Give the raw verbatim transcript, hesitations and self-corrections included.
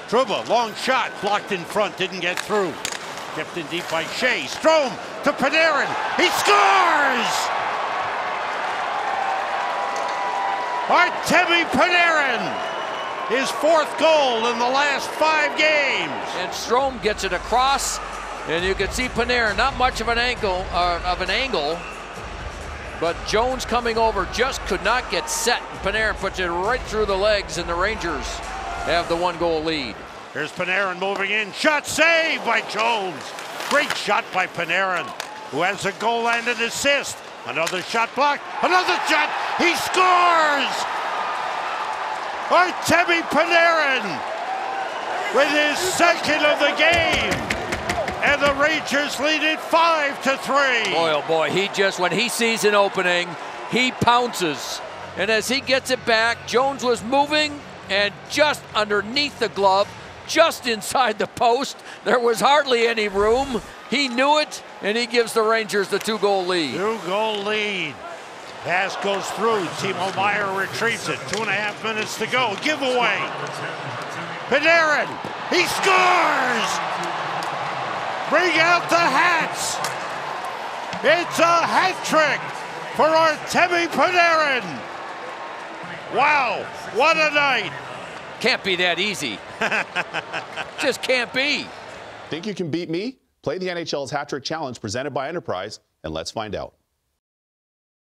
Trouba, long shot, blocked in front, didn't get through. Kept in deep by Shea. Strome to Panarin. He scores! Artemi Panarin! His fourth goal in the last five games. And Strome gets it across, and you can see Panarin, not much of an angle, uh, of an angle, but Jones coming over just could not get set. Panarin puts it right through the legs, and the Rangers have the one-goal lead. Here's Panarin moving in. Shot saved by Jones. Great shot by Panarin, who has a goal and an assist. Another shot blocked. Another shot. He scores! Artemi Panarin with his second of the game. And the Rangers lead it five to three. Boy, oh boy, he just, when he sees an opening, he pounces. And as he gets it back, Jones was moving, and just underneath the glove, just inside the post, there was hardly any room. He knew it, and he gives the Rangers the two-goal lead. Two-goal lead. Pass goes through. Timo Meier retrieves it. Two and a half minutes to go. Giveaway. Panarin. He scores! Bring out the hats. It's a hat trick for Artemi Panarin. Wow, what a night. Can't be that easy. Just can't be. Think you can beat me? Play the N H L's Hat Trick Challenge presented by Enterprise, and let's find out.